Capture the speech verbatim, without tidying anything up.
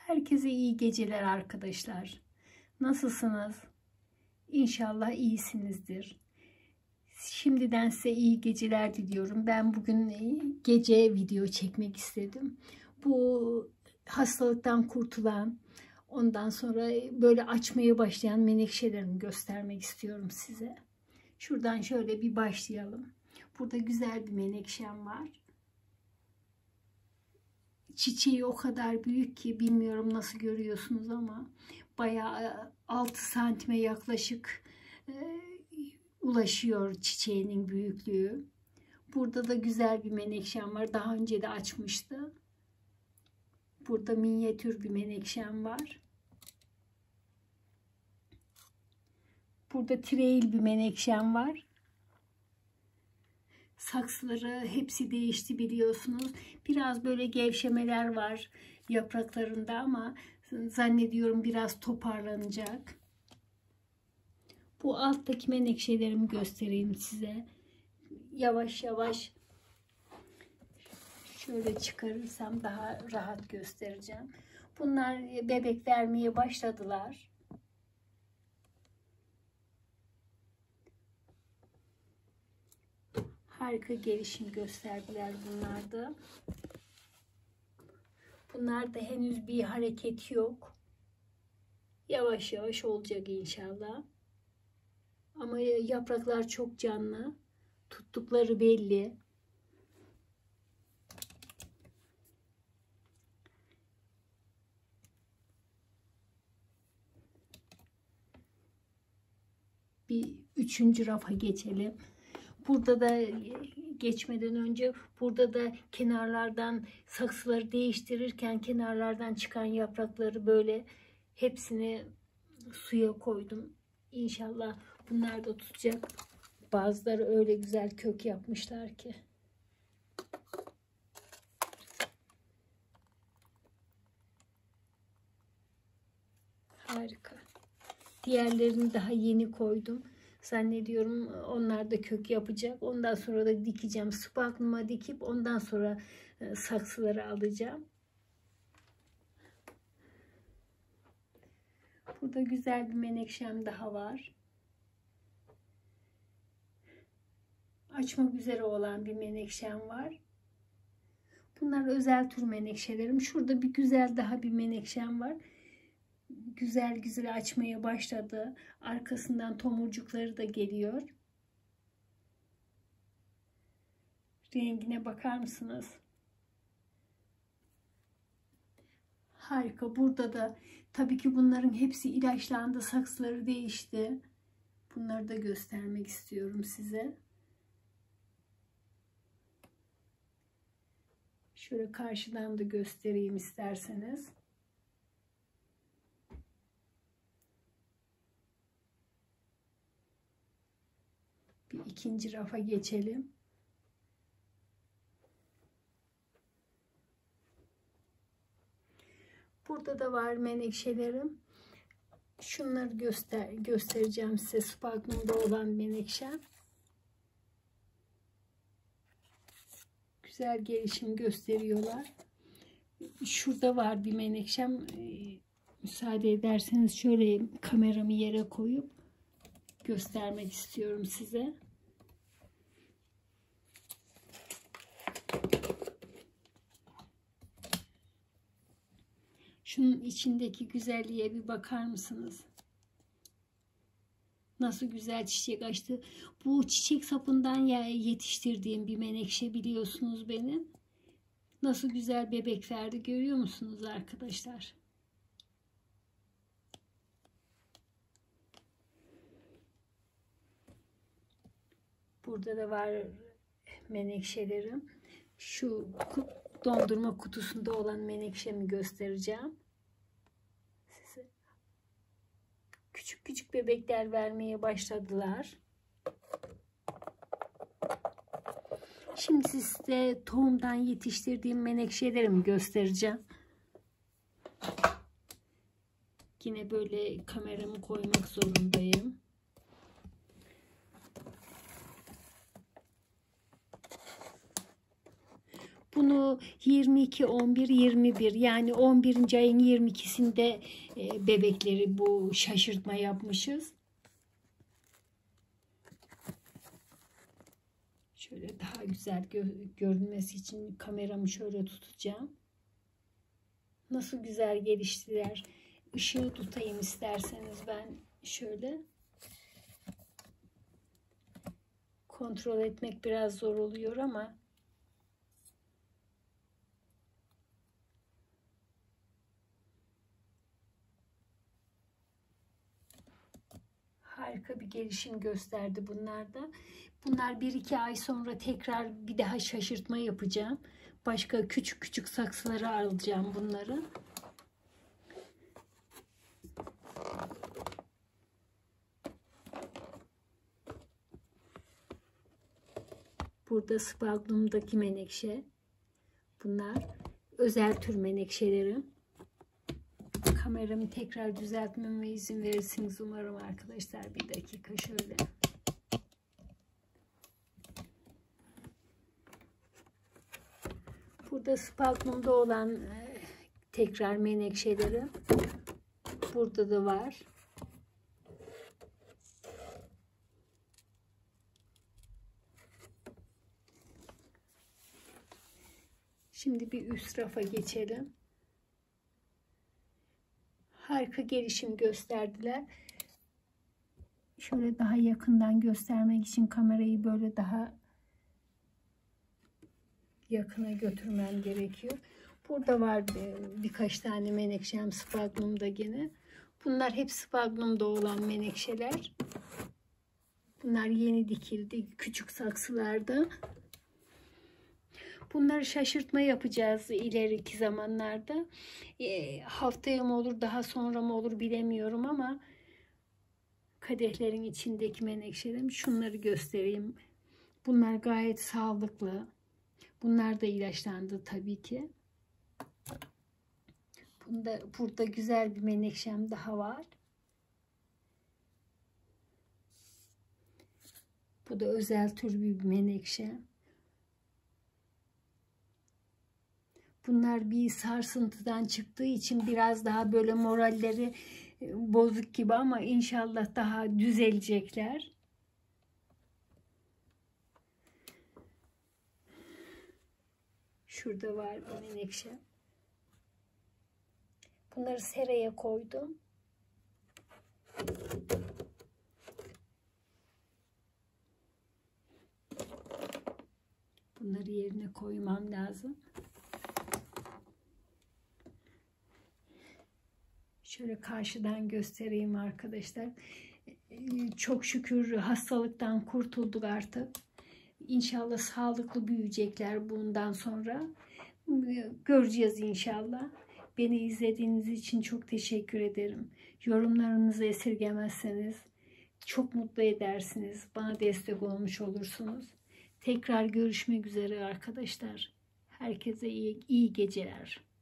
Herkese iyi geceler arkadaşlar. Nasılsınız? İnşallah iyisinizdir. Şimdiden size iyi geceler diliyorum. Ben bugün gece video çekmek istedim. Bu hastalıktan kurtulan, ondan sonra böyle açmaya başlayan menekşelerimi göstermek istiyorum size. Şuradan şöyle bir başlayalım. Burada güzel bir menekşem var. Çiçeği o kadar büyük ki bilmiyorum nasıl görüyorsunuz ama bayağı altı santime yaklaşık e, ulaşıyor çiçeğinin büyüklüğü. Burada da güzel bir menekşem var. Daha önce de açmıştı. Burada minyatür bir menekşem var. Burada trail bir menekşem var. Saksıları hepsi değişti biliyorsunuz. Biraz böyle gevşemeler var yapraklarında ama zannediyorum biraz toparlanacak. Bu alttaki menekşelerimi göstereyim size. Yavaş yavaş şöyle çıkarırsam daha rahat göstereceğim. Bunlar bebek vermeye başladılar. Harika gelişim gösterdiler bunlar da. Bunlarda henüz bir hareket yok. Yavaş yavaş olacak inşallah. Ama yapraklar çok canlı. Tuttukları belli. Bir üçüncü rafa geçelim. Burada da geçmeden önce burada da kenarlardan saksıları değiştirirken kenarlardan çıkan yaprakları böyle hepsini suya koydum. İnşallah bunlar da tutacak. Bazıları öyle güzel kök yapmışlar ki. Harika. Diğerlerini daha yeni koydum. Zannediyorum onlar da kök yapacak. Ondan sonra da dikeceğim. Spagnuma dikip ondan sonra saksıları alacağım. Burada güzel bir menekşem daha var. Açmak üzere olan bir menekşem var. Bunlar özel tür menekşelerim. Şurada bir güzel daha bir menekşem var. Güzel güzel açmaya başladı. Arkasından tomurcukları da geliyor. Rengine bakar mısınız? Harika. Burada da tabii ki bunların hepsi ilaçlandı. Saksıları değişti. Bunları da göstermek istiyorum size. Şöyle karşıdan da göstereyim isterseniz. Bir ikinci rafa geçelim. Burada da var menekşelerim. Şunları göster göstereceğim size. Spagnum'da olan menekşem. Güzel gelişim gösteriyorlar. Şurada var bir menekşem. Müsaade ederseniz şöyle kameramı yere koyup göstermek istiyorum size. Şunun içindeki güzelliğe bir bakar mısınız? Nasıl güzel çiçek açtı. Bu çiçek sapından yetiştirdiğim bir menekşe biliyorsunuz benim. Nasıl güzel bebek verdi görüyor musunuz arkadaşlar? Burada da var menekşelerim. Şu dondurma kutusunda olan menekşemi göstereceğim. Size. Küçük küçük bebekler vermeye başladılar. Şimdi size tohumdan yetiştirdiğim menekşelerimi göstereceğim. Yine böyle kameramı koymak zorundayım. Bunu yirmi iki, on bir, yirmi bir yani on birinci ayın yirmi ikisinde e, bebekleri bu şaşırtma yapmışız. Şöyle daha güzel gö görünmesi için kameramı şöyle tutacağım. Nasıl güzel geliştiler. Işığı tutayım isterseniz, ben şöyle. Kontrol etmek biraz zor oluyor ama harika bir gelişim gösterdi bunlar da. Bunlar bir iki ay sonra tekrar bir daha şaşırtma yapacağım. Başka küçük küçük saksılara alacağım bunları. Burada spagnumdaki menekşe. Bunlar özel tür menekşelerim. Kameramı tekrar düzeltmeme izin verirsiniz umarım arkadaşlar. Bir dakika şöyle. Burada spagnumda olan e, tekrar menekşelerim. Burada da var. Şimdi bir üst rafa geçelim. Harika gelişim gösterdiler. Şöyle daha yakından göstermek için kamerayı böyle daha yakına götürmem gerekiyor. Burada var birkaç tane menekşem spagnumda gene. Bunlar hep spagnumda olan menekşeler. Bunlar yeni dikildi küçük saksılarda. Bunları şaşırtma yapacağız ileriki zamanlarda. E, haftaya mı olur, daha sonra mı olur bilemiyorum ama kadehlerin içindeki menekşelerim, şunları göstereyim. Bunlar gayet sağlıklı. Bunlar da ilaçlandı tabii ki. Bunda, burada güzel bir menekşem daha var. Bu da özel tür bir menekşe. Bunlar bir sarsıntıdan çıktığı için biraz daha böyle moralleri bozuk gibi ama inşallah daha düzelecekler. Şurada var bir menekşe. Bunları seraya koydum. Bunları yerine koymam lazım. Şöyle karşıdan göstereyim arkadaşlar. Çok şükür hastalıktan kurtulduk artık. İnşallah sağlıklı büyüyecekler bundan sonra. Göreceğiz inşallah. Beni izlediğiniz için çok teşekkür ederim. Yorumlarınızı esirgemezseniz çok mutlu edersiniz. Bana destek olmuş olursunuz. Tekrar görüşmek üzere arkadaşlar. Herkese iyi, iyi geceler.